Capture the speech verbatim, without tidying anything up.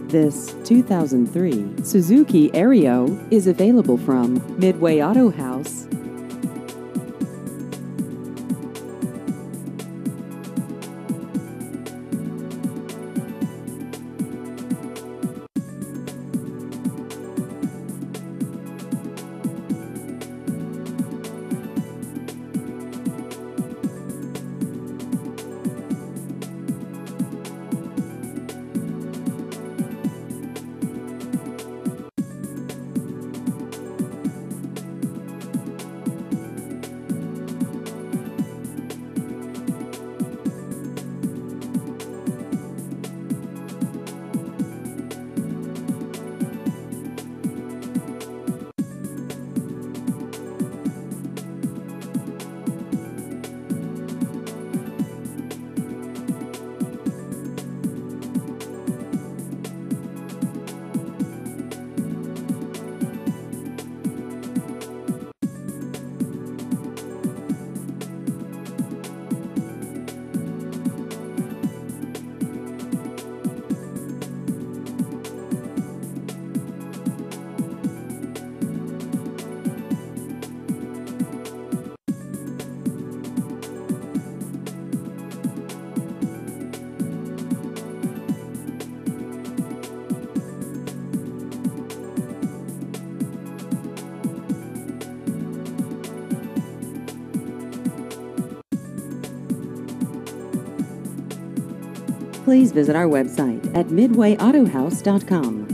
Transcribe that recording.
This two thousand three Suzuki Ario is available from Midway Auto House. Please visit our website at midway auto house dot com.